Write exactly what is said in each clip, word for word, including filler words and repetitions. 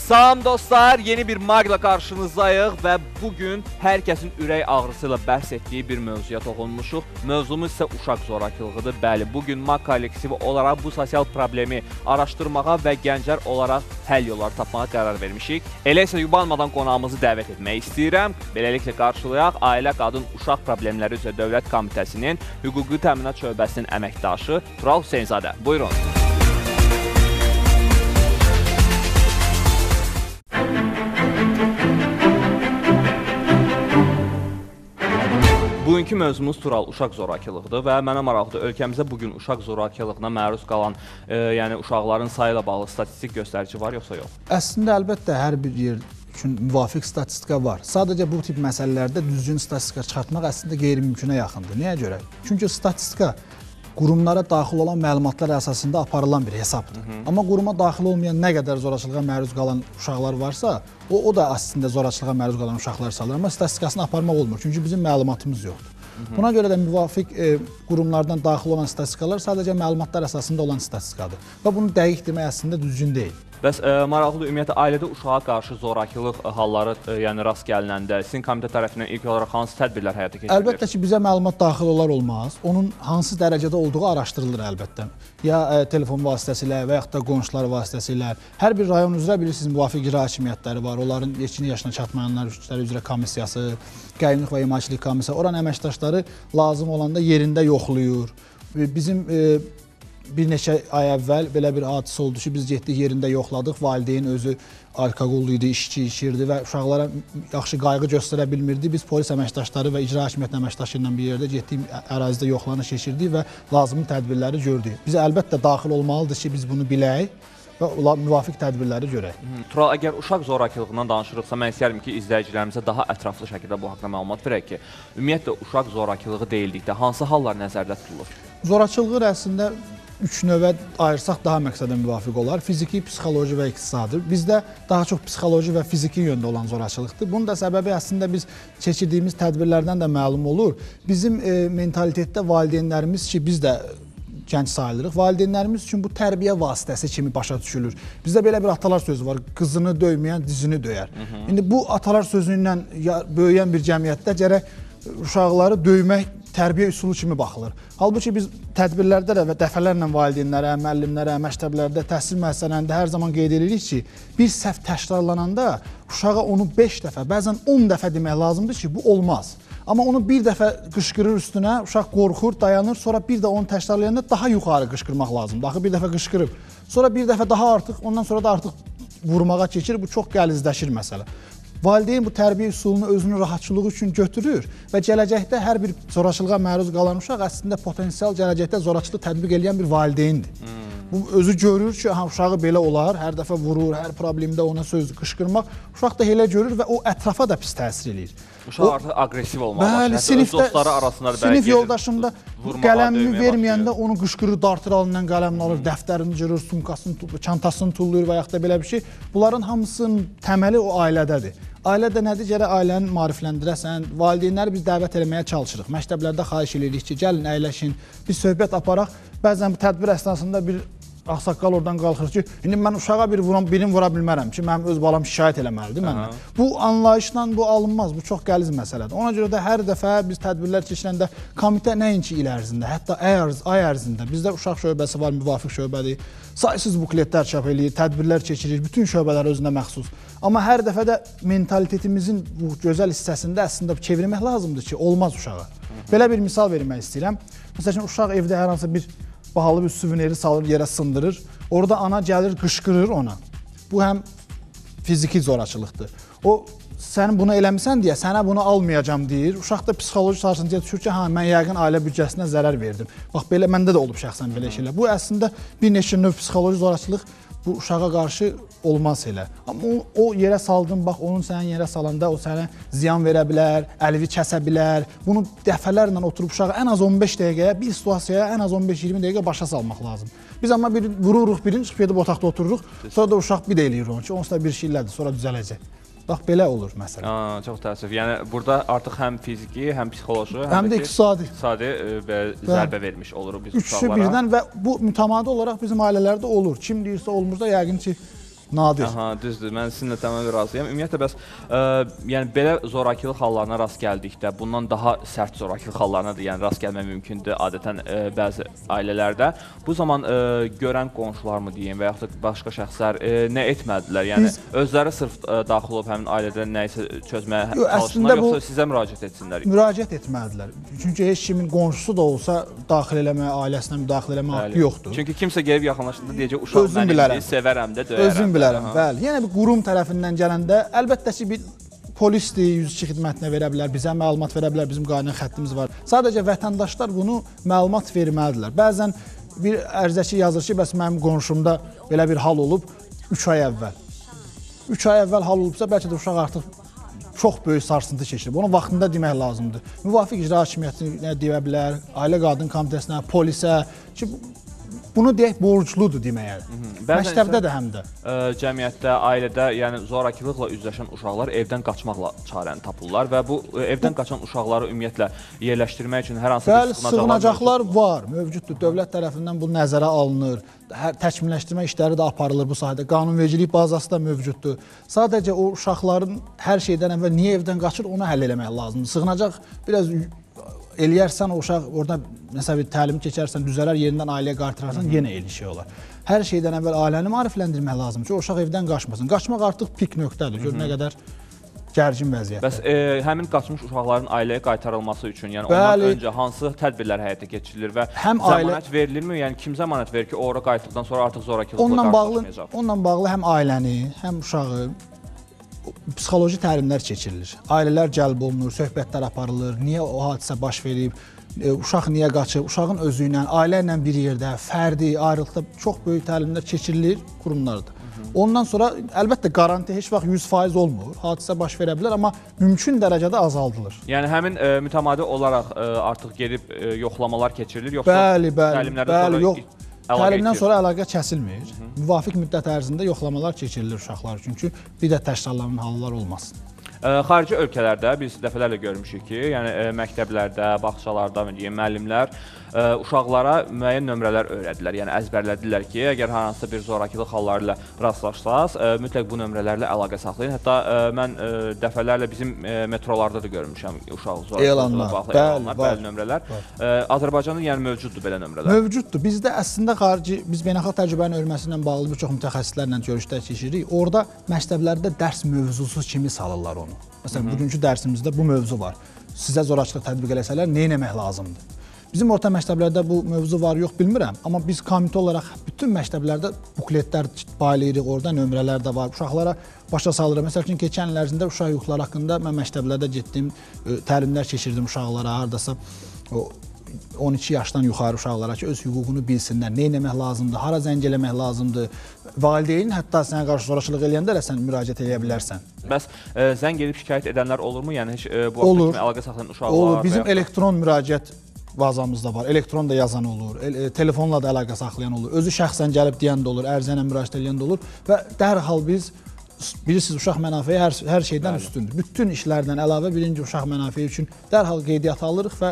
Salam dostlar, yeni bir Magla karşınızdayıq və bugün hər kəsin ürək ağrısıyla bəhs etdiyi bir mövzuya toxunmuşuq. Mövzumuz isə uşaq zorakılığıdır. Bəli, bugün Mag kollektivi olaraq bu sosial problemi araşdırmağa və gənclər olaraq həll yolları tapmağa qərar vermişik. Elə isə yubanmadan qonağımızı dəvət etmək istəyirəm. Beləliklə qarşılayaq Ailə, Qadın, Uşaq Problemləri üzrə Dövlət Komitəsinin Hüquqi Təminat Şöbəsinin əməkdaşı Tural Hüseynzadə. Buyurun. Bugünkü mövzumuz Tural uşaq zorakılığıdır və mənə maraqlıdır, ölkəmizdə bugün uşaq zorakılığına məruz qalan e, yəni uşaqların sayı ilə bağlı statistik göstərici var, yoxsa yox? Əslində, əlbəttə, hər bir yer üçün müvafiq statistika var. Sadəcə bu tip məsələlərdə düzgün statistika çıxartmaq əslində qeyri-mümkünə yaxındır. Niyə görə? Çünki statistika qurumlara daxil olan məlumatlar əsasında aparılan bir hesabdır. Hı -hı. Amma quruma daxil olmayan nə qədər zorakılığa məruz qalan uşaqlar varsa, o, o da əslində zorakılığa məruz qalan uşaqlar sayılır. Amma statistikasını aparmaq olmur, çünki bizim məlumatımız yoxdur. Hı -hı. Buna görə də müvafiq e, qurumlardan daxil olan statistikalar sadəcə məlumatlar əsasında olan statistikadır. Və bunu dəqiq demək əslində düzgün deyil. Bəs e, maraqlıdır, ümumiyyətlə, ailədə uşağa qarşı zorakılıq halları e, yəni rast gəlinəndə sizin komitə tərəfindən ilk olaraq hansı tədbirlər həyata keçirilir? Əlbəttə ki, bizə məlumat daxil olar olmaz. Onun hansı dərəcədə olduğu araşdırılır əlbəttə. Ya e, telefon vasitəsilə və yaxud da qonşular vasitəsilə. Hər bir rayon üzrə bilirsiniz, müvafiq icra hakimiyyətləri var. Onların yetkin yaşına çatmayanlar üzrə komissiyası, qayyumluq və imarəçilik komissiyası. Oranın əməkdaşları lazım olanda yerində yoxlayır. Bizim e, bir neçə ay əvvəl belə bir hadisə oldu ki, biz getdik, yerində yoxladıq. Valideyn özü alkoqollu idi, içki içirdi və uşaqlara yaxşı qayğı göstərə bilmirdi. Biz polis əməkdaşları və icra hakimiyyəti əməkdaşı ilə bir yerdə getdik, ərazidə yoxlanış keçirdik və lazımi tədbirləri gördük. Bizə əlbəttə daxil olmalıdır ki, biz bunu bilək və müvafiq tədbirləri görək. Tural, əgər uşaq zorakılığından danışırıqsa, mən istəyərdim ki, izləyicilərimizə daha ətraflı şəkildə bu haqda məlumat verək ki, ümumiyyətlə, uşaq zorakılığı deyildikdə hansı hallar nəzərdə tutulur? Zorakılıq əslində üç növə ayırsaq daha məqsədə müvafiq olar. Fiziki, psixoloji və iqtisadır. Bizdə daha çox psixoloji və fiziki yöndə olan zorakılıqdır. Bunun da səbəbi əslində biz keçirdiyimiz tədbirlərdən də məlum olur. Bizim e, mentalitetdə valideynlərimiz ki, biz də gənc sayılırıq. Valideynlərimiz üçün bu tərbiyə vasitəsi kimi başa düşülür. Bizdə belə bir atalar sözü var, qızını döyməyən dizini döyər. Hı -hı. İndi bu atalar sözü ilə böyüyən bir cəmiyyətdə gərək uşaqları döymək tərbiyə üsulu kimi baxılır. Halbuki biz tədbirlərdə də və dəfələrlə valideynlərə, müəllimlərə, məktəblərdə, təhsil müəssisələrində hər zaman qeyd edirik ki, bir səhv təkrarlananda uşağa onu beş dəfə, bəzən on dəfə demək lazımdır ki, bu olmaz. Amma onu bir dəfə qışqırır üstünə, uşaq qorxur, dayanır, sonra bir də onu təkrarlayanda daha yuxarı qışqırmaq lazımdır. Axı bir dəfə qışqırıb, sonra bir dəfə daha artıq, ondan sonra da artıq vurmağa keçir, bu çox qəlizləşir məsələ. Valideyn bu tərbiyə üsulunu özünün rahatçılığı üçün götürür və gələcəkdə hər bir zorakılığa məruz qalan uşaq əslində potensial gələcəkdə zorakılıq tətbiq edən bir valideyndir. Hmm. Bu özü görür ki, ha, uşağı belə olar, hər dəfə vurur, hər problemdə ona söz qışqırmaq. Uşaq da elə görür və o ətrafa da pis təsir eləyir. Uşaq o, artıq aqressiv olmağa başlayır. Bəli, sinifdə, dostları arasında da sinif yoldaşında qələmini verməyəndə onu qışqırır, dartır alından qələmini alır, hmm. dəftərini cırır, sumkasını, çantasını tullayır və yaxud da belə bir şey. Bunların hamısının təməli o ailədədir. Ailədə nədir? Gərək ailəni maarifləndirəsən, valideynləri biz dəvət eləməyə çalışırıq. Məktəblərdə xahiş edirik ki, gəlin, əyləşin, bir söhbət aparaq. Bəzən bu tədbir əsnasında bir ağsaqqal oradan qalxır ki, indi mən uşağa bir vuram, birini vura bilmərəm ki, mənim öz balam şikayət eləməlidir məndən. Bu anlayışla bu alınmaz, bu çox qəliz məsələdir. Ona görə də hər dəfə biz tədbirlər keçirəndə komitə nəinki il ərzində, hətta ay ərzində, bizdə uşaq şöbəsi var, müvafiq şöbədir, saysız bukletlər çap eləyir, tədbirlər keçirir, bütün şöbələr özünə məxsus. Amma hər dəfə də mentalitetimizin bu gözəl hissəsində əslində çevirmək lazımdır ki, olmaz uşağa. Belə bir misal vermək istəyirəm. Məsələn, uşaq evdə hər hansı bir bahalı bir suveniri salır, yerə sındırır. Orada ana gəlir, qışqırır ona. Bu həm fiziki zorakılıqdır. O, sən bunu eləmisən deyə, sənə bunu almayacam deyir. Uşaq da psixoloji sarsıntıya düşür ki, ha, mən yəqin ailə büdcəsinə zərər verdim. Bax, belə, məndə də olub şəxsən belə şeylər. Bu əslində bir neçə növ psixoloji zorakılıq bu uşağa qarşı olmaz elə. Amma o, o yerə saldın, bax, onun səni yerə salanda o sənə ziyan verə bilər, əlvi kəsə bilər. Bunu dəfələrlə oturub uşağı ən az on beş dəqiqəyə, bir situasiyaya ən az on beş iyirmi dəqiqə başa salmaq lazım. Biz amma bir vururuq, birini çıxıb edib otaqda otururuq, sonra da uşaq bir də eləyir onu ki, onsuz da bir şeylərdir, sonra düzələcək. Bax, belə olur məsələn. Aa, çox təəssüf. Yəni, burada artıq həm fiziki, həm psixoloji, həm, həm də iqtisadi, iqtisadi və zərbə vermiş oluruq biz uşaqlara. Üçü birdən və bu mütəmadi olaraq bizim ailələrdə olur. Kim deyirsə olmursa, yəqin ki, nadir. Aha, düzdür. Mən sizinlə tamamilə razıyam. Ümumiyyətlə bəs ə, yəni belə zorakılıq hallarına rast gəldikdə, bundan daha sərt zorakılıq hallarına da yəni rast gəlmək mümkündür adətən ə, bəzi ailələrdə. Bu zaman ə, görən qonşular mı deyim və yaxud da başqa şəxslər ə, nə etmədilər? Yəni Biz, özləri sırf ə, daxil olub həmin ailədə nə isə çözməyə çalışsınlar, yoxsa sizə müraciət etsinlər? Müraciət etmədilər. Çünki heç kimin qonşusu da olsa daxil eləməyə, ailəsinə müdaxilə eləməyə haqqı yoxdur. Çünki kimsə gəlib yaxınlaşanda deyəcək uşaq mənimdir, sevərəm də, döyərəm. Özüm bilərəm, bəli. Yəni bir qurum tərəfindən gələndə əlbəttə ki, bir polisdir, yüz iki xidmətinə verə bilər, bizə məlumat verə bilər, bizim qayna xəttimiz var. Sadəcə vətəndaşlar bunu məlumat verməlidirlər. Bəzən bir ərizəçi yazır ki, bəs mənim qonşumda belə bir hal olub üç ay əvvəl. üç ay əvvəl hal olubsa, bəlkə də uşaq artıq çox böyük sarsıntı keçirib. Onu vaxtında demək lazımdır. Müvafiq icra hakimiyyətinə deyə bilər, ailə qadın komitəsinə, polisə ki, bunu deyək borcludur deməyə. Məktəbdə də həm də. Ə, cəmiyyətdə, ailədə, yəni zorakılıqla üzləşən uşaqlar evdən qaçmaqla çarəni tapırlar və bu evdən qaçan uşaqları ümumiyyətlə yerləşdirmək üçün hər hansı Bəli, bir sığınacaqlar, sığınacaqlar var, mövcuddur. Dövlət tərəfindən bu nəzərə alınır. Hər təkmilləşdirmə işləri də aparılır bu sahədə. Qanunvericilik bazası da mövcuddur. Sadəcə o uşaqların hər şeydən əvvəl niyə evdən qaçır, onu həll eləmək lazımdır. Sığınacaq biraz eləyərsən, o uşaq orada məsələn bir təlim keçərsən, düzələr, yerindən ailəyə qaytararsan, yenə eyni şey olar. Hər şeydən əvvəl ailəni maarifləndirmək lazımdır ki, o uşaq evdən qaçmasın. Qaçmaq artıq pik nöqtədir. Gör nə qədər gərgin vəziyyətdə. Bəs e, həmin qaçmış uşaqların ailəyə qaytarılması üçün, yəni ondan öncə hansı tədbirlər həyata keçirilir və həm zəmanət ailə... verilirmi? Yəni kim zəmanət verir ki, o ora qayıtdıqdan sonra artıq zorakılıqla qarşılaşmayacaq? Onunla bağlı həm ailəni, həm uşağı psixoloji təlimlər keçirilir. Ailələr cəlb olunur, söhbətlər aparılır, niyə o hadisə baş verib, e, uşaq niyə qaçıb, uşağın özü ilə, ailə ilə bir yerdə, fərdi, ayrılıqda çox böyük təlimlər keçirilir qurumlarda. Ondan sonra əlbəttə qaranti heç vaxt yüz faiz olmur. Hadisə baş verə bilər, amma mümkün dərəcədə azaldılır. Yəni həmin e, mütəmadi olaraq e, artıq gedib e, yoxlamalar keçirilir, yoxsa bəli, bəli, təlimlərdən bəli, sonra yox, təlimdən sonra əlaqə kəsilmir. Hı -hı. Müvafiq müddət ərzində yoxlamalar keçirilir uşaqlar üçün ki, bir də təşkillərin hallar olmasın. Ə, xarici ölkələrdə biz dəfələrlə görmüşük ki, yəni ə, məktəblərdə, bağçalarda, müəllimlər ə, uşaqlara müəyyən nömrələr öyrədilər. Yəni əzbərlədilər ki, əgər hansısa bir zorakılıq halları ilə rastlaşsaz, ə, mütləq bu nömrələrlə əlaqə saxlayın. Hətta ə, mən ə, dəfələrlə bizim ə, metrolarda da görmüşəm uşaq zorakılıqla bağlı elanlar, bəli nömrələr. Ə, Azərbaycanda yəni mövcuddur belə nömrələr. Mövcuddur. Bizdə əslində xarici, biz beynəlxalq təcrübənin ölməsi ilə bağlı bir çox mütəxəssislərlə görüşlər keçiririk. Orada məktəblərdə dərs mövzusu kimi salırlar onu. Məsələn, bugünkü dərsimizdə bu mövzu var. Sizə zorakılıq tətbiq eləsələr, nə etmək lazımdır? Bizim orta məktəblərdə bu mövzu var, yox bilmirəm. Amma biz komitə olaraq bütün məktəblərdə bukletlər paylayırıq, orada nömrələr də var. Uşaqlara başa salırıq. Məsəl üçün, keçən il ərzində uşaq hüquqları haqqında mən məktəblərdə getdim, təlimlər keçirdim uşaqlara, hardasa o on iki yaşdan yuxarı uşaqlara ki, öz hüququnu bilsinlər, nə etmək lazımdır, hara zəng eləmək lazımdır. Valideynin hətta sənə qarşı zorakılıq eləyəndə elə sən müraciət edə bilərsən. Bəs ə, zəng edib şikayət edənlər olurmu? Yəni heç ə, bu vaxtda kimi əlaqə saxlayan uşaqlar? Olur. Bizim elektron müraciət bazamızda var. Elektron da yazan olur, e, telefonla da əlaqə saxlayan olur. Özü şəxsən gəlib deyən də olur, ərizə ilə müraciət edən də olur və dərhal biz bilirsiniz, uşaq mənafeyi hər, hər şeydən Bəli. üstündür. Bütün işlərdən əlavə birinci uşaq mənafeyi üçün dərhal qeydiyyata alırıq və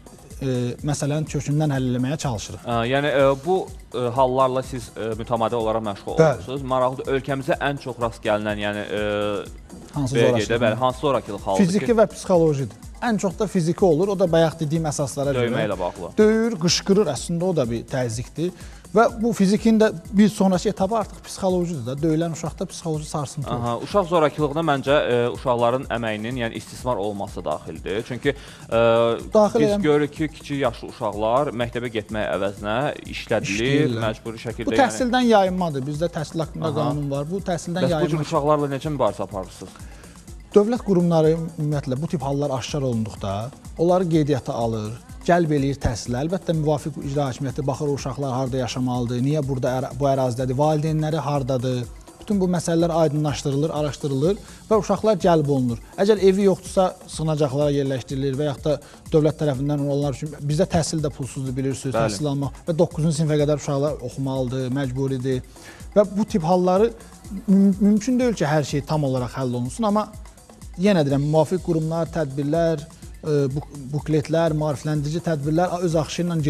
e, məsələni kökündən həll etməyə çalışırıq. Ə, yəni e, bu e, hallarla siz e, mütəmadi olaraq məşğul olursunuz. Maraqlıdır. Ölkəmizə ən çox rast gəlinən, yəni e, hansı zorakılıq? Bəli, hansı zorakılıq halıdır Fiziki ki? və psixolojidir. Ən çox da fiziki olur. O da bayaq dediyim əsaslara görə. Döymə ilə bağlı. Döyür, qışqırır. Əslində o da bir təzyiqdir. Və bu fizikin də bir sonraki etabı artıq psixolojidir da. Döyülən uşaqda psixoloji sarsıntı olur. Aha, uşaq zorakılığına məncə e, uşaqların əməyinin, yəni istismar olması daxildir. Çünki e, Daxil biz edəm. görürük ki, kiçik yaşlı uşaqlar məktəbə getmək əvəzinə işlədilir, məcburi şəkildə. Bu təhsildən yəni... yayınmadır. Bizdə təhsil haqqında Aha. qanun var. Bu təhsildən Bəs yayınmadır. Bu cür uşaqlarla necə mübarizə aparırsınız? Dövlət qurumları ümumiyyətlə bu tip hallar aşkar olunduqda onları qeydiyyata alır, cəlb eləyir təhsilə. Əlbəttə müvafiq icra hakimiyyəti baxır uşaqlar harda yaşamalıdır, niyə burada ər bu ərazidədir, valideynləri hardadır. Bütün bu məsələlər aydınlaşdırılır, araşdırılır və uşaqlar cəlb olunur. Əgər evi yoxdursa sığınacaqlara yerləşdirilir və yaxud da dövlət tərəfindən onlar üçün bizdə təhsil də pulsuzdur bilirsiniz, Bəli. təhsil almaq və doqquzuncu sinifə qədər uşaqlar oxumalıdır, məcburidir və bu tip halları mümkün deyil ki, hər şey tam olaraq həll olunsun, amma yenə deyirəm, müvafiq qurumlar, tədbirlər, bukletlər, maarifləndirici tədbirlər öz axışı ilə gedir.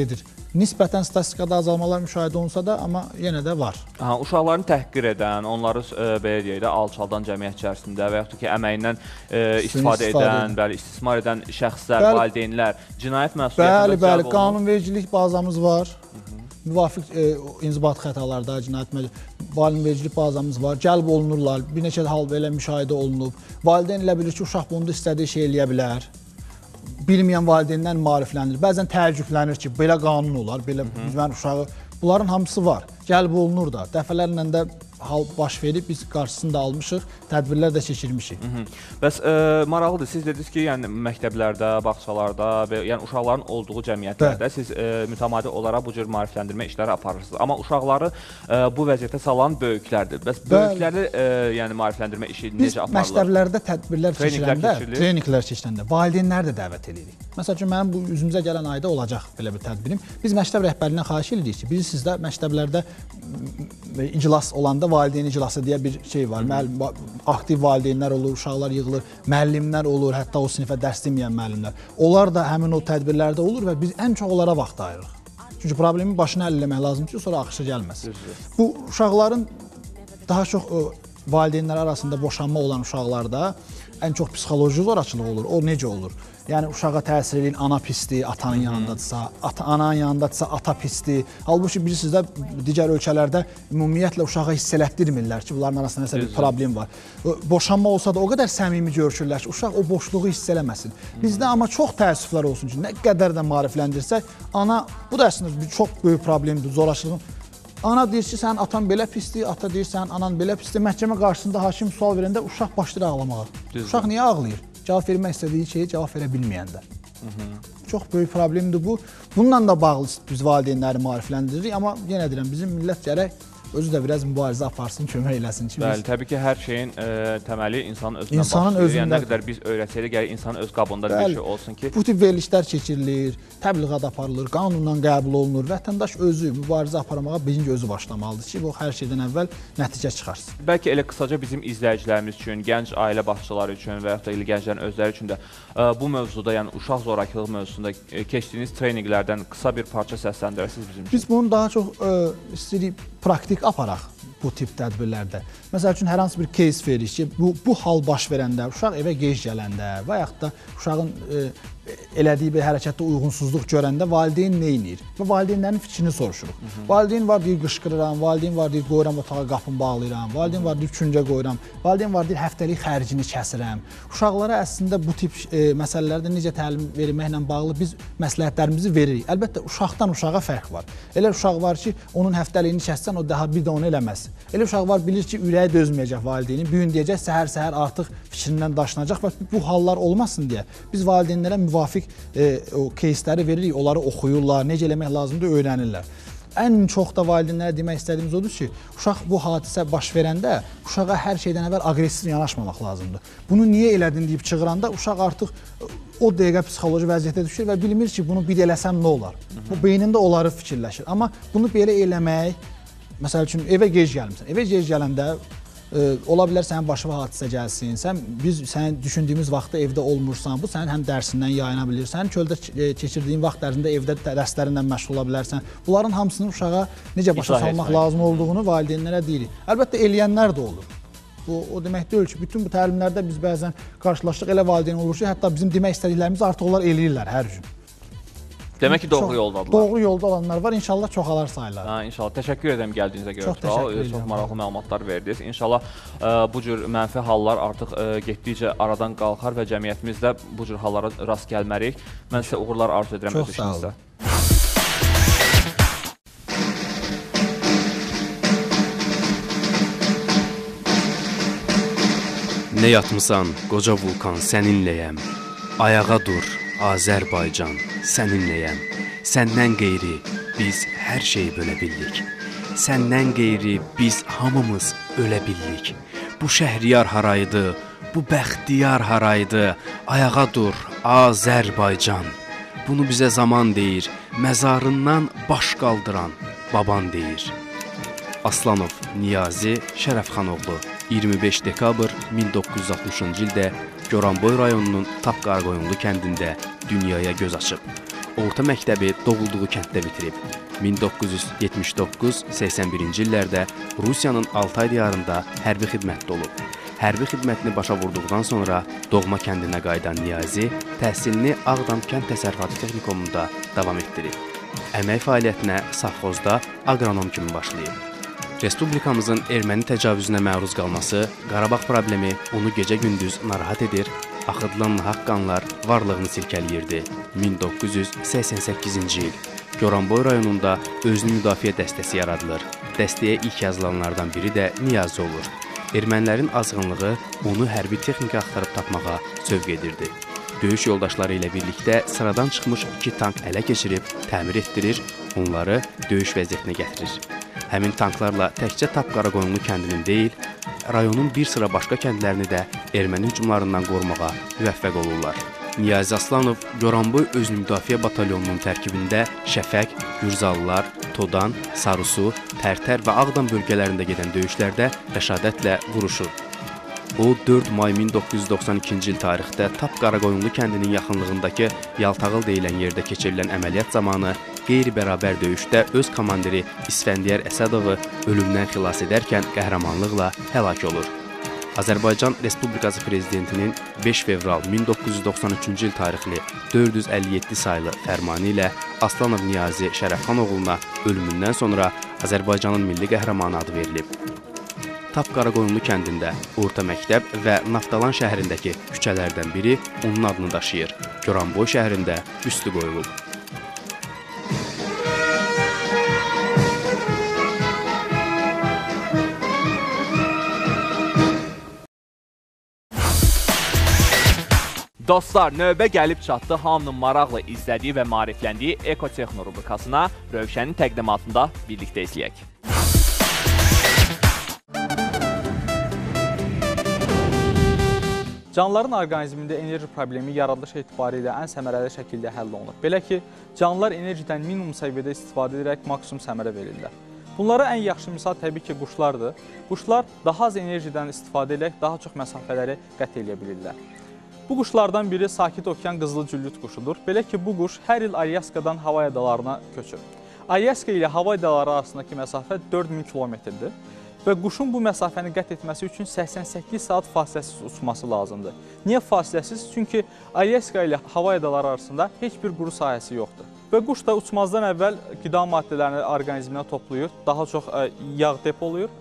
Nisbətən statistikada azalmalar müşahidə olunsa da, amma yenə də var. Ha, uşaqlarını təhqir edən, onları e, belə deyək də alçaldan cəmiyyət içərisində və yaxud da ki, əməyindən e, istifadə edən, bəli, istismar edən şəxslər, bəli, valideynlər cinayət məsuliyyətində bəli, bəli, qanunvericilik bazamız var. Hı -hı. Müvafiq e, inzibati xətalarda cinayət qanunvericilik bazamız var. Cəlb olunurlar. Bir neçə hal belə müşahidə olunub. Valideyn elə bilir ki, uşaq bunda istədiyi şey eləyə bilər. Bilməyən valideynlər maariflənir. Bəzən təəccüblənir ki, belə qanun olar, belə mən uşağı. Bunların hamısı var. Cəlb olunur da. Dəfələrlə də hal baş verib, biz qarşısında almışıq, tədbirlər də keçirmişik. Hı -hı. Bəs e, maraqlıdır, siz dediniz ki, yəni məktəblərdə, bağçalarda və yəni uşaqların olduğu cəmiyyətlərdə Bə. siz e, mütəmadi olaraq bu cür maarifləndirmə işləri aparırsınız. Amma uşaqları e, bu vəziyyətə salan böyüklərdir. Bəs böyükləri e, yəni maarifləndirmə işi biz necə aparılır? Biz məktəblərdə tədbirlər keçirəndə, treninqlər keçirəndə valideynləri də dəvət edirik. Məsəl üçün, mənim bu üzümüzə gələn ayda olacaq belə bir tədbirim. Biz məktəb rəhbərliyindən xahiş edirik ki, bilirsiniz də məktəblərdə iclas olanda valideyn iclası deyə bir şey var. Müəllim, aktiv valideynlər olur, uşaqlar yığılır, müəllimlər olur, hətta o sinifə dərs deməyən müəllimlər. Onlar da həmin o tədbirlərdə olur və biz ən çox onlara vaxt ayırırıq. Çünki problemin başını həll eləmək lazımdır ki, sonra axışa gəlməsin. Bu uşaqların daha çox valideynlər arasında boşanma olan uşaqlarda ən çox psixoloji zorakılıq olur. O necə olur? Yəni uşağa təsir edən ana pisdir, atanın yanındadırsa, ata ananın yanındadırsa, ata pisdir. Halbuki bilirsiniz də digər ölkələrdə ümumiyyətlə uşağa hiss elətdirmirlər ki, bunların arasında nəsə bir problem var. Boşanma olsa da o qədər səmimi görüşürlər ki, uşaq o boşluğu hiss eləməsin. Bizdə amma çox təəssüflər olsun ki, nə qədər də maarifləndirsək, ana, bu da əslində çox böyük problemdir, zorakılığın. Ana deyir ki, sənin atan belə pisdir, ata deyir, sənin anan belə pisdir. Məhkəmə qarşısında hakim sual verəndə uşaq başlayır ağlamağa. Uşaq niyə ağlayır? Cavab vermək istədiyi şeyə cavab verə bilməyəndə. Çox böyük problemdir bu. Bununla da bağlı biz valideynləri maarifləndiririk, amma yenə deyirəm, bizim millət gərək özü də biraz mübarizə aparsın, kömək eləsin ki. Bəli, təbii ki, hər şeyin e, təməli insanın özündən insanın başlayır. Özündə... Yəni, nə qədər biz öyrətsəydik, gəlir insanın öz qabında Bəli, bir şey olsun ki... Bu tip verilişlər keçirilir, təbliğat aparılır, qanundan qəbul olunur. Vətəndaş özü mübarizə aparmağa birinci özü başlamalıdır ki, bu hər şeydən əvvəl nəticə çıxarsın. Bəlkə elə qısaca bizim izləyicilərimiz üçün, gənc ailə başçıları üçün və yaxud da gənclərin özləri üçün də e, bu mövzuda, yəni uşaq zorakılıq mövzusunda e, keçdiyiniz treninqlərdən qısa bir parça səsləndirəsiniz bizim üçün. Biz bunu daha çox e, istəyirik praktik aparaq bu tip tədbirlərdə. Məsəl üçün, hər hansı bir case veririk ki, bu, bu hal baş verəndə, uşaq evə gec gələndə və yaxud da uşağın e, elədiyi bir hərəkətdə uyğunsuzluq görəndə valideyn nə edir? Və valideynlərin fikrini soruşuruq. Hı -hı. Valideyn var deyir, qışqırıram, valideyn var deyir, qoyuram otağa qapını bağlayıram, valideyn var deyir, küncə qoyuram, valideyn var deyir, həftəlik xərcini kəsirəm. Uşaqlara əslində bu tip e, məsələlərdə necə təlim verməklə bağlı biz məsləhətlərimizi veririk. Əlbəttə, uşaqdan uşağa fərq var. Elə uşaq var ki, onun həftəliyini kəssən, o daha bir də onu eləməz. Elə uşaq var, bilir ki, ürəyi dözməyəcək valideynin, bu gün deyəcək, səhər-səhər artıq fikrindən daşınacaq və bu hallar olmasın deyə biz valideynlərə müvafiq e, o кейsləri veririk, onları oxuyurlar, necə eləmək lazımdır, öyrənirlər. Ən çox da valideynlərə demək istədiyimiz odur ki, uşaq bu hadisə baş verəndə uşağa hər şeydən əvvəl aqressiv yanaşmamaq lazımdır. Bunu niyə elədin deyib çığıranda uşaq artıq o dəqiqə psixoloji vəziyyətə düşür və bilmir ki, bunu bir eləsəm nə olar? Bu beynində onları fikirləşir. Amma bunu belə eləmək, məsəl üçün evə gec gəlmirsən. Evə gec gələndə e, ola bilər sənin başına hadisə gəlsin. Sən biz sənin düşündüyümüz vaxtda evdə olmursan, bu sənin həm dərsindən yayına bilir. Sənin çöldə keçirdiyin vaxt ərzində evdə dərslərindən məşğul ola bilərsən. Bunların hamısını uşağa necə başa salmaq lazım olduğunu valideynlərə deyirik. Əlbəttə eləyənlər də olur. Bu o demək deyil ki, bütün bu təlimlərdə biz bəzən qarşılaşdıq, elə valideyn olur ki, hətta bizim demək istədiklərimizi artıq onlar eləyirlər hər gün. Demək ki, doğru yoldadılar. Doğru yolda olanlar var. İnşallah çoxalar sayılar. Ha, inşallah. Təşəkkür edirəm gəldiyinizə görə. Çox təşəkkür edirəm. Çox maraqlı məlumatlar verdiniz. İnşallah ə, bu cür mənfi hallar artıq ə, getdikcə aradan qalxar və cəmiyyətimizdə bu cür hallara rast gəlmərik. Mən sizə uğurlar arzu edirəm öz işinizdə. Nə yatmısan, qoca vulkan, səninləyəm. Ayağa dur, Azərbaycan, səninləyəm. Səndən qeyri biz hər şeyi bölə bildik. Səndən qeyri biz hamımız ölə bildik. Bu şəhriyar haraydı, bu bəxtiyar haraydı. Ayağa dur, Azərbaycan. Bunu bizə zaman deyir, məzarından baş qaldıran baban deyir. Aslanov Niyazi Şərəfxanoğlu, iyirmi beş dekabr min doqquz yüz altmışıncı ildə Goranboy rayonunun Tapqaraqoyunlu kəndində dünyaya göz açıb. orta məktəbi doğulduğu kənddə bitirib. min doqquz yüz yetmiş doqquz səksən birinci illərdə Rusiyanın Altay diyarında hərbi xidmətdə olub. Hərbi xidmətini başa vurduqdan sonra doğma kəndinə qayıdan Niyazi təhsilini Ağdam Kənd Təsərrüfatı Texnikumunda davam etdirib. Əmək fəaliyyətinə safxozda aqronom kimi başlayıb. Respublikamızın erməni təcavüzünə məruz qalması, Qarabağ problemi onu gecə-gündüz narahat edir, axıdılan nahaq qanlar varlığını silkələyirdi. min doqquz yüz səksən səkkizinci il Goranboy rayonunda özünü müdafiə dəstəsi yaradılır. Dəstəyə ilk yazılanlardan biri də Niyazi olur. Ermənilərin azğınlığı onu hərbi texnika axtarıb tapmağa sövq edirdi. Döyüş yoldaşları ilə birlikdə sıradan çıxmış iki tank ələ keçirib, təmir etdirir, onları döyüş vəziyyətinə gətirir. Həmin tanklarla təkcə Tapqaraqoyunlu kəndinin deyil, rayonun bir sıra başqa kəndlərini də erməni hücumlarından qorumağa müvəffəq olurlar. Niyazi Aslanov Goranboy Özünü Müdafiə Batalyonunun tərkibində Şəfəq, Gürzalılar, Todan, Sarısu, Tərtər və Ağdam bölgələrində gedən döyüşlərdə rəşadətlə vuruşur. O, dörd may min doqquz yüz doxsan ikinci il tarixdə Tapqaraqoyunlu kəndinin yaxınlığındakı Yaltağıl deyilən yerdə keçirilən əməliyyat zamanı qeyri-bərabər döyüşdə öz komandiri İsfəndiyar Əsədovu ölümdən xilas edərkən qəhrəmanlıqla həlak olur. Azərbaycan Respublikası Prezidentinin beş fevral min doqquz yüz doxsan üçüncü il tarixli dörd yüz əlli yeddi saylı fərmanı ilə Aslanov Niyazi Şərəfxan oğluna ölümündən sonra Azərbaycanın milli qəhrəmanı adı verilib. Tapqaraqoyunlu kəndində orta məktəb və Naftalan şəhərindəki küçələrdən biri onun adını daşıyır. Goranboy şəhərində büstü qoyulub. Dostlar, növbə gəlib çatdı hamının maraqla izlədiyi və maarifləndiyi Ekotexno rubrikasına. Rövşənin təqdimatında birlikdə izləyək. Canlıların orqanizmində enerji problemi yaradılış etibarilə ən səmərəli şəkildə həll olunur. Belə ki, canlılar enerjidən minimum səviyyədə istifadə edərək maksimum səmərə verirlər. Bunlara ən yaxşı misal təbii ki, quşlardır. Quşlar daha az enerjidən istifadə edərək daha çox məsafələri qət edə bilirlər. Bu quşlardan biri Sakit Okean qızılcüllüt quşudur. Belə ki, bu quş hər il Alyaskadan hava adalarına köçür. Alyaska ilə hava adaları arasındakı məsafə dörd min kilometrdir və quşun bu məsafəni qət etməsi üçün səksən səkkiz saat fasiləsiz uçması lazımdır. Niyə fasiləsiz? Çünki Alyaska ilə hava adaları arasında heç bir quru sahəsi yoxdur. Və quş da uçmazdan əvvəl qida maddələrini orqanizminə toplayır, daha çox yağ depolayır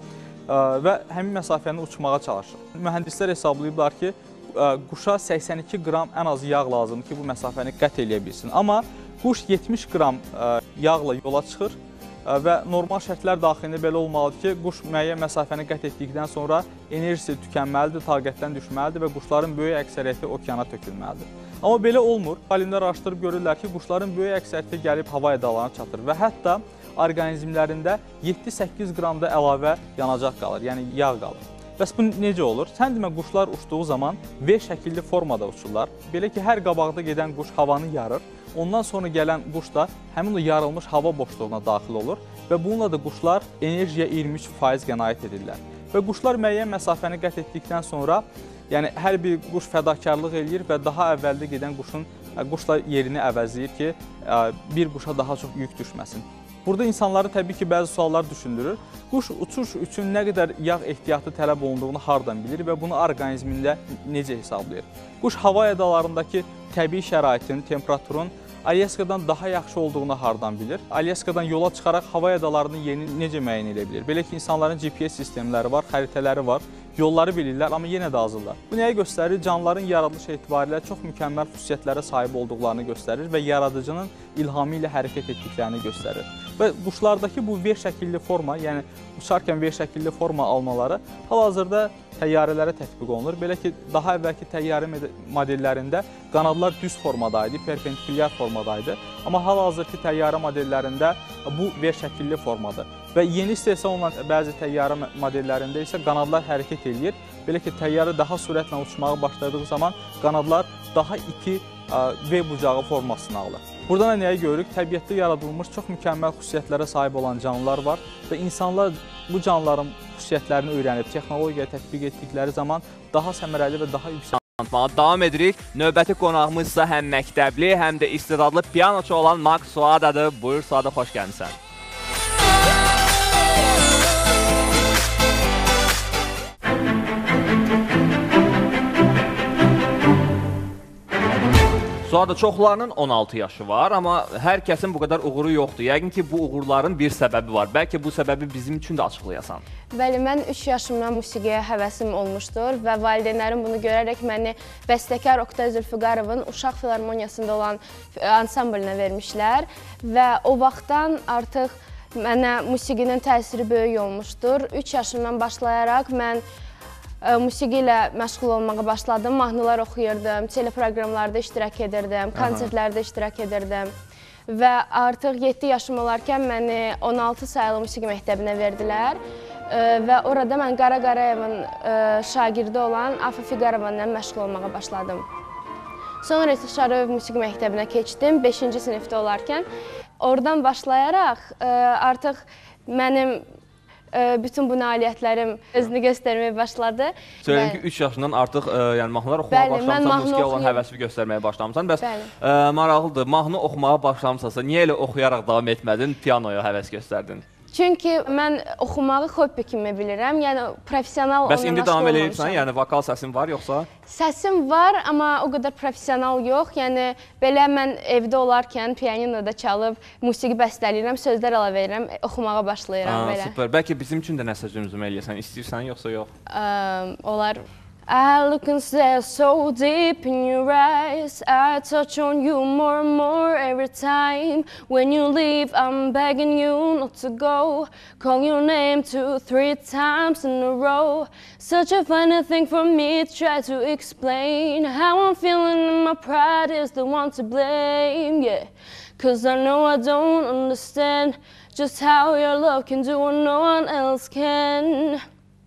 və həmin məsafəni uçmağa çalışır. Mühəndislər hesablayıblar ki, quşa səksən iki qram ən az yağ lazımdır ki, bu məsafəni qət edə bilsin. Amma quş yetmiş qram yağla yola çıxır və normal şərtlər daxilində belə olmalıdır ki, quş müəyyən məsafəni qət etdikdən sonra enerjisi tükənməlidir, taqətdən düşməlidir və quşların böyük əksəriyyəti okeana tökülməlidir. Amma belə olmur. Alimlər araşdırıb görürlər ki, quşların böyük əksəriyyəti gəlib hava adalarına çatır və hətta orqanizmlərində yeddi səkkiz qramda əlavə yanacaq qalır, yəni yağ qalır. Bəs bu necə olur? Sən demə, quşlar uçduğu zaman V şəkilli formada uçurlar. Belə ki, hər qabaqda gedən quş havanı yarır. Ondan sonra gələn quş da həmin o yarılmış hava boşluğuna daxil olur və bununla da quşlar enerjiyə iyirmi üç faiz qənaət edirlər. Və quşlar müəyyən məsafəni qət etdikdən sonra, yəni hər bir quş fədakarlıq eləyir və daha əvvəldə gedən quşun quşla yerini əvəzləyir ki, bir quşa daha çox yük düşməsin. Burada insanları təbii ki, bəzi suallar düşündürür. Quş uçuş üçün nə qədər yağ ehtiyatı tələb olunduğunu hardan bilir və bunu orqanizmində necə hesablayır? Quş hava adalarındakı təbii şəraitin, temperaturun Alyaskadan daha yaxşı olduğunu hardan bilir? Alyaskadan yola çıxaraq hava adalarının yerini necə müəyyən edə bilir? Belə ki, insanların G P S sistemləri var, xəritələri var, yolları bilirlər, amma yenə də azırlar. Bu nəyə göstərir? Canlıların yaradılışı etibarilə çox mükəmməl xüsusiyyətlərə sahib olduqlarını göstərir və yaradıcının ilhamı ilə hərəkət etdiklərini göstərir. Və quşlardakı bu V şəkilli forma, yəni uçarkən V şəkilli forma almaları hal-hazırda təyyarələrə tətbiq olunur. Belə ki, daha əvvəlki təyyarə modellərində qanadlar düz formadaydı, perpendikulyar formadaydı. Amma hal-hazırki təyyarə modellərində bu V şəkilli formadır. Və yeni istehsal olunan bəzi təyyarə modellərində isə qanadlar hərəkət edir. Belə ki, təyyarə daha sürətlə uçmağa başladığı zaman qanadlar daha iti V bucağı formasını alır. Burada nəyə görürük? Təbiətdə yaradılmış çox mükəmməl xüsusiyyətlərə sahib olan canlılar var və insanlar bu canlıların xüsusiyyətlərini öyrənib texnologiyaya tətbiq etdikləri zaman daha səmərəli və daha yüksək tanıtmağa davam edirik. Növbəti qonağımız isə həm məktəbli, həm də istedadlı pianoçu olan Max Suadadır. Buyur Suada, xoş gəlmisən. Suada, çoxlarının on altı yaşı var, amma hər kəsin bu qədər uğuru yoxdur. Yəqin ki, bu uğurların bir səbəbi var. Bəlkə bu səbəbi bizim üçün də açıqlayasan. Bəli, mən üç yaşımdan musiqiyə həvəsim olmuşdur və valideynlərim bunu görərək məni bəstəkar Oktay Zülfüqarovun Uşaq Filarmoniyasında olan ansamblinə vermişlər və o vaxtdan artıq mənə musiqinin təsiri böyük olmuşdur. üç yaşımdan başlayaraq mən musiqi ilə məşğul olmağa başladım, mahnılar oxuyurdum, teleproqramlarda iştirak edirdim, konsertlərdə iştirak edirdim və artıq yeddi yaşım olarkən məni on altı sayılı musiqi məktəbinə verdilər və orada mən Qara Qarayevin şagirdi olan Afa Fiqarova ilə məşğul olmağa başladım. Sonra isə Şaroyev musiqi məktəbinə keçdim, beşinci sinifdə olarkən. Oradan başlayaraq artıq mənim bütün bu nailiyyətlərim özünü göstərməyə başladı. Söyləyim ki, üç yaşından artıq mahnılar oxumağa başlamısan, musiqiyə olan həvəsi göstərməyə başlamısan. Bəs maraqlıdır, mahnı oxumağa başlamısansa, niyə elə oxuyaraq davam etmədin, pianoya həvəs göstərdin? Çünki mən oxumağı hobbi kimi bilirəm, yəni professional onunla məşğul olmamışam. Bəs indi davam eləyirsən, yəni vokal səsin var yoxsa? Səsim var, amma o qədər professional yox. Yəni belə mən evdə olarkən pianinoda çalıb musiqi bəstələyirəm, sözlər əlavə edirəm, oxumağa başlayıram belə. Super. Bəlkə bizim üçün də nəsə cümzümə eləyəsən, istəyirsən yoxsa yox? Olar. I look and stare so deep in your eyes. I touch on you more and more every time. When you leave, I'm begging you not to go. Call your name two, three times in a row. Such a funny thing for me to try to explain. How I'm feeling and my pride is the one to blame, yeah. Cause I know I don't understand just how your love can do what no one else can.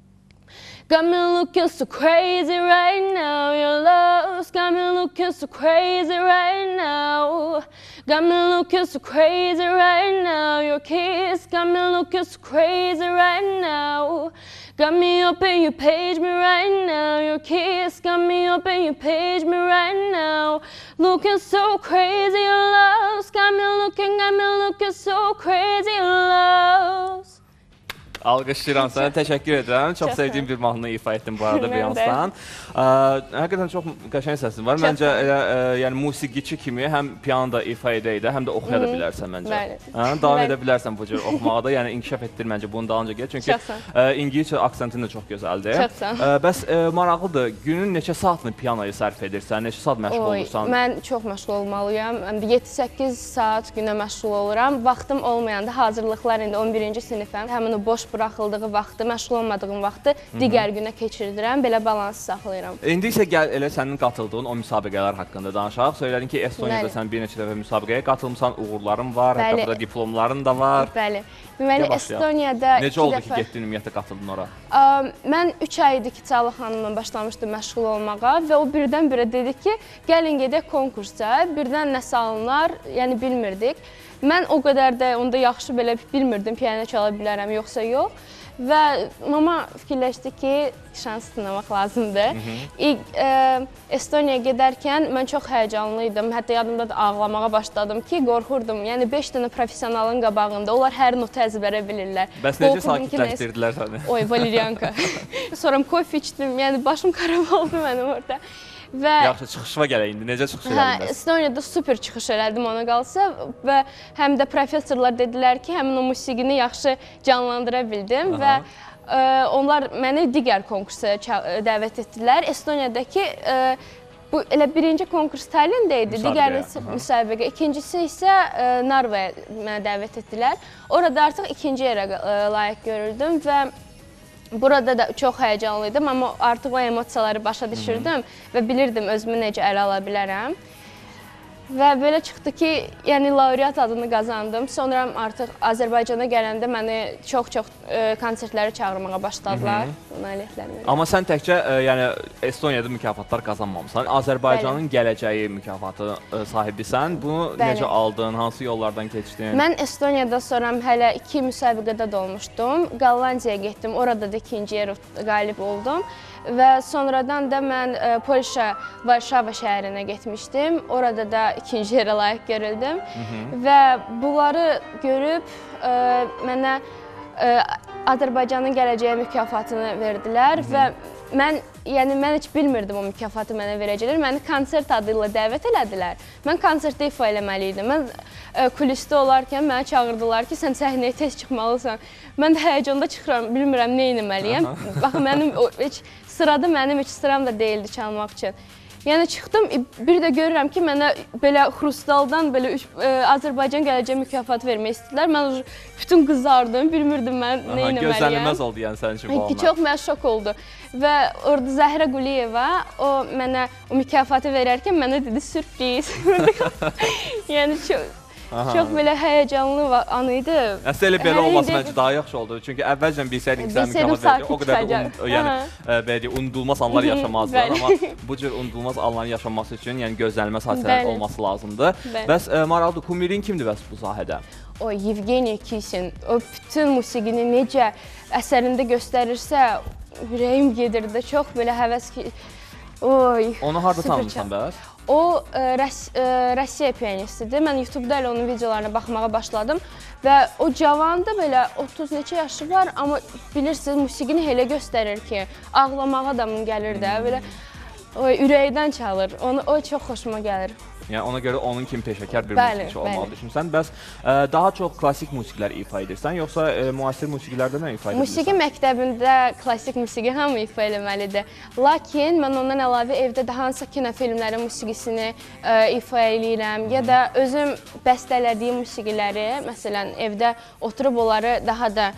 Got me looking so crazy right now. Your love's got me looking so crazy right now. Got me looking so crazy right now. Your kiss got me looking so crazy right now. Got me up and you page me right now. Your kiss got me up and you page me right now. Looking so crazy, your love's got me looking, got me looking so crazy, your love's. Alqışlayıram sənə, təşəkkür edirəm. Çox sevdiyim bir mahnını ifa etdim bu arada Beyoncé-dan. Həqiqətən çox qəşəng səsin var. Məncə elə yəni musiqiçi kimi həm pianoda ifa edə-edə, həm də oxuya da bilərsən məncə. Davam edə bilərsən bu cür oxumağa da, yəni inkişaf etdir məncə bunu daha öncə gəl. Çünki İngilizcə aksentin də çox gözəldir. Çox sağ ol. Bəs maraqlıdır, günün neçə saatını pianoya sərf edirsən, neçə saat məşğul olursan? Mən çox məşğul olmalıyam. yeddi səkkiz saat günə məşğul oluram. Vaxtım olmayanda hazırlıqlar indi on birinci sinifəm. Həmin o boş buraxıldığı vaxtı, məşğul olmadığım vaxtı digər günə keçirdirəm, belə balansı saxlayıram. İndi isə gəl elə sənin qatıldığın o müsabiqələr haqqında danışaq. Söylədin ki, Estoniyada sən bir neçə dəfə müsabiqəyə qatılmısan, uğurların var, hətta burada diplomların da var. Bəli. Deməli, Estoniyada necə oldu ki, getdin ümumiyyətlə qatıldın ora? Mən üç ay idi ki, Çağla xanımla başlamışdım məşğul olmağa və o birdən-birə dedi ki, gəlin gedək konkursa, birdən nə salınlar, yəni bilmirdik. Mən o qədər də onda yaxşı belə bilmirdim piano çala bilərəm, yoxsa yox. Və mama fikirləşdi ki, şans sınamaq lazımdır. İlk Estoniyaya gedərkən mən çox həyəcanlı idim. Hətta yadımda da ağlamağa başladım ki, qorxurdum. Yəni beş dənə professionalın qabağında, onlar hər notu əzbərə bilirlər. Bəs necə sakitləşdirdilər səni? Oy, valeriyanka. Sonra kofe içdim, yəni başım xarab oldu mənim orada. Və yaxşı, çıxışıma gələk indi. Necə çıxış elədin bəs? Estoniyada super çıxış elədim ona qalsa və həm də professorlar dedilər ki, həmin o musiqini yaxşı canlandıra bildim və onlar məni digər konkursa dəvət etdilər. Estoniyadakı bu elə birinci konkurs Tallinn'də idi, digər müsabiqə. İkincisi isə Narvaya mənə dəvət etdilər. Orada artıq ikinci yerə layiq görüldüm və burada da çox həyəcanlıydım, amma artıq o emosiyaları başa düşürdüm və bilirdim özümü necə ələ ala bilərəm. Və belə çıxdı ki, yəni laureat adını qazandım. Sonra artıq Azərbaycana gələndə məni çox-çox konsertlərə çağırmağa başladılar. Nailiyyətlərimi. Amma sən təkcə e, yəni Estoniyada mükafatlar qazanmamısan. Azərbaycanın Bəli. gələcəyi mükafatı e, sahibisən. Bunu Bəli. necə aldın? Hansı yollardan keçdin? Mən Estoniyada sonra hələ iki müsabiqədə də olmuşdum. Qallandiyaya getdim. Orada da ikinci yer qalib oldum. Və sonradan da mən e, Polşa, Varşava şəhərinə getmişdim. Orada da ikinci yerə layiq görüldüm. Hı -hı. Və bunları görüb e, mənə e, Azərbaycanın gələcəyi mükafatını verdilər. Hı -hı. Və mən, yəni mən heç bilmirdim o mükafatı mənə verəcəklər. Məni konsert adı ilə dəvət elədilər. Mən konsertdə ifa eləməli idim. Mən e, kulisdə olarkən mənə çağırdılar ki, sən səhnəyə tez çıxmalısan. Mən də həyəcanda çıxıram, bilmirəm nə etməliyəm. Bax, mənim o, heç sırada mənim heç sıram da deyildi çalmaq üçün. Yəni çıxdım, bir də görürəm ki, mənə belə Xrustaldan belə e, Azərbaycan gələcək mükafatı vermək istədilər. Mən bütün qızardım, bilmirdim mən nə etməliyəm. Gözlənilməz oldu yəni sənin üçün bu anlar. Çox mənə şok oldu. Və orada Zəhra Quliyeva o mənə o mükafatı verərkən mənə dedi sürpriz. Yəni çox Aha. Çox belə həyəcanlı an idi. Əslində elə belə olması məncə daha yaxşı oldu. Çünki əvvəlcən bilsəydin ki, sən mükafat verəcək, o qədər də un, yəni, belə unudulmaz anlar yaşamazdılar. Amma bu cür unudulmaz anların yaşanması üçün yəni gözlənilməz hadisələr olması lazımdır. Bəs e, maraqlıdır, kumirin kimdir bəs bu sahədə? O Yevgeniy Kisin, o bütün musiqini necə əsərində göstərirsə, ürəyim gedirdi. Çox belə həvəs ki, oy. Onu harda tanımırsan bəs? O Rusiya piyanistidir. Mən YouTube-da elə onun videolarına baxmağa başladım və o cavandır, belə otuz neçə yaşı var, amma bilirsiniz, musiqini elə göstərir ki, ağlamağa adamın gəlir də, belə ürəkdən çalır. Onu, o çox xoşuma gəlir. Yəni ona görə onun kimi peşəkar bir musiqiçi olmalı düşünürsən. Bəs ə, daha çox klassik musiqilər ifa edirsən, yoxsa ə, müasir musiqilərdə nə ifa edirsən? Musiqi məktəbində klassik musiqi hamı ifa eləməlidir. Lakin mən ondan əlavə evdə də hansısa kinofilmlərin musiqisini ə, ifa eləyirəm. Ya da özüm bəstələdiyim musiqiləri, məsələn, evdə oturub onları daha da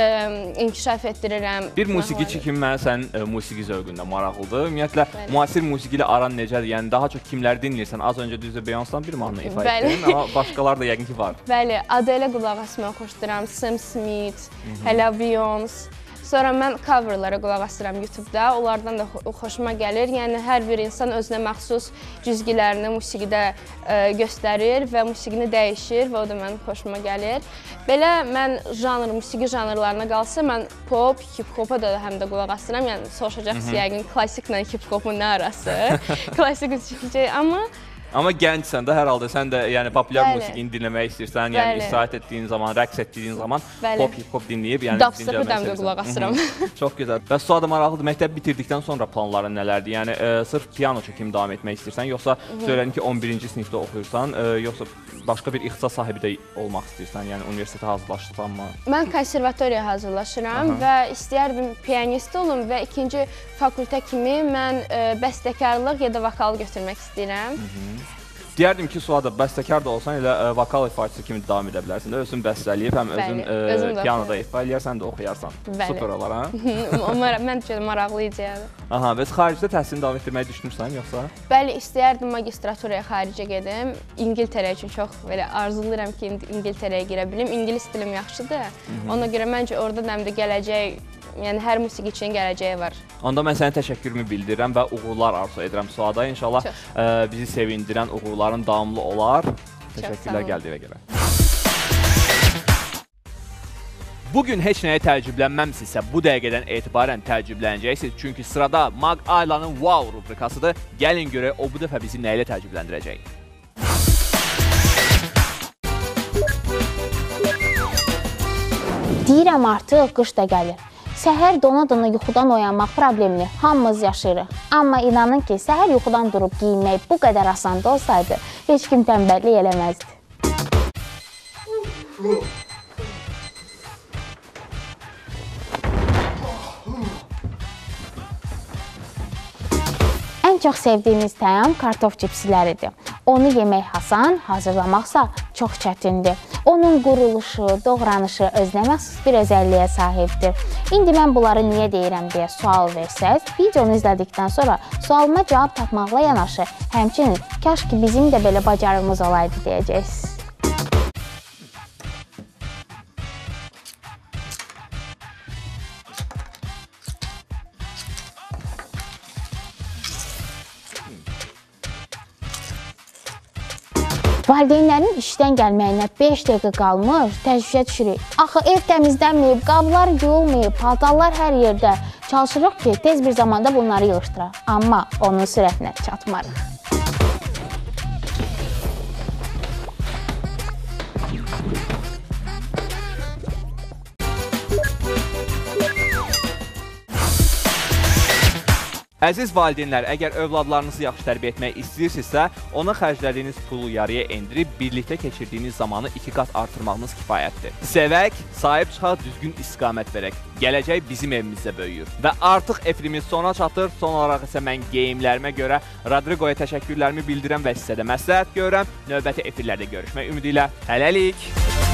ə, inkişaf etdirirəm. Bir musiqiçi kimi mənə sənin ə, musiqi zövqündə maraqlıdır. Ümumiyyətlə, Bəli. müasir musiqi ilə aran necədir? Yəni daha çox kimləri dinləyirsən? Az öncə düzdür Beyoncé-dan bir mahnı ifa etdin, amma başqaları da yəqin ki var. Bəli, Adele qulaq asmağı xoşduram, Sam Smith, hələ Beyoncé. Sonra mən coverlara qulaq asıram YouTube-da, onlardan da xoşuma gəlir. Yəni hər bir insan özünə məxsus cizgilərini musiqidə ə, göstərir və musiqini dəyişir və o da mənim xoşuma gəlir. Belə mən janr, musiqi janrlarına qalsa, mən pop, hip-hopa da həm də qulaq asıram. Yəni soruşacaqsınız yəqin klassiklə hip-hopun nə arası? Klassik musiqi, amma Amma gəncsən də hər halda sən də yəni populyar Bəli. musiqini dinləmək istəyirsən, yəni Bəli. istirahət etdiyin zaman, rəqs etdiyin zaman Bəli. pop, hip-hop dinləyib, yəni Dubstep'ı da qulaq asıram. Çox gözəl. Bəs sual da maraqlıdır. Məktəb bitirdikdən sonra planların nələrdir? Yəni e, sırf pianoçu kimi davam etmək istəyirsən, yoxsa söylədin ki on birinci sinifdə oxuyursan, e, yoxsa başqa bir ixtisas sahibi də olmaq istəyirsən, yəni universitetə hazırlaşırsanmı? Mən konservatoriyaya hazırlaşıram Aha. və istəyərdim pianist olum və ikinci fakültə kimi mən e, bəstəkarlıq ya da vokal götürmək istəyirəm. Hı -hı. Deyərdim ki, Suada, bəstəkar da olsan, elə ə, vokal ifaçısı kimi davam edə bilərsən. Özün bəstələyib, həm özün ə, pianoda ifa eləyərsən də oxuyarsan. Bəli. Super olar, ha? Mən üçün maraqlı ideyadır. Aha, bəs xaricdə təhsilini davam etdirməyi düşünürsən, yoxsa? Bəli, istəyərdim magistraturaya xaricə gedim. İngiltərə üçün çox belə arzulayıram ki, İngiltərəyə girə bilim. İngilis dilim yaxşıdır. Hı -hı. Ona görə məncə orada həm də gələcək, yəni hər musiqiçinin gələcəyi var. Onda mən sənə təşəkkürümü bildirirəm və uğurlar arzu edirəm Suada. İnşallah ə, bizi sevindirən uğurların davamlı olar. Təşəkkürlər gəldiyinə görə. Bugün heç nəyə təəccüblənməmsinizsə, bu dəqiqədən etibarən təəccüblənəcəksiniz. Çünki sırada Mag Aylanın Wow rubrikasıdır. Gəlin görək, o bu dəfə bizi nə ilə təəccübləndirəcək? Deyirəm artıq qış da gəlir. Səhər dona-dona yuxudan oyanmaq problemini hamımız yaşayırıq. Amma inanın ki, səhər yuxudan durub giyinmək bu qədər asan da olsaydı, heç kim tənbəllik eləməzdi. Ən çox sevdiyimiz təam kartof cipsiləridir. Onu yemək asan, hazırlamaqsa çox çətindir. Onun quruluşu, doğranışı özünə məxsus bir özəlliyə sahibdir. İndi mən bunları niyə deyirəm deyə sual versəz, videonu izlədikdən sonra sualıma cavab tapmaqla yanaşı, həmçinin kaş ki bizim də belə bacarığımız olaydı deyəcəksiniz. Valideynlərin işdən gəlməyinə beş dəqiqə qalmış, təşvişə düşürük. Axı ev təmizlənməyib, qablar yuyulmayıb, paltarlar hər yerdə. Çalışırıq ki, tez bir zamanda bunları yığışdıraq. Amma onun sürətinə çatmarıq. Əziz valideynlər, əgər övladlarınızı yaxşı tərbiyə etmək istəyirsinizsə, ona xərclədiyiniz pulu yarıya endirib, birlikdə keçirdiyiniz zamanı iki qat artırmağınız kifayətdir. Sevək, sahib çıxaq, düzgün istiqamət verək. Gələcək bizim evimizdə böyüyür. Və artıq efirimiz sona çatır. Son olaraq isə mən geyimlərimə görə Rodrigoya təşəkkürlərimi bildirəm və sizə də məsləhət görürəm. Növbəti efirlərdə görüşmək ümidi ilə. Hələlik!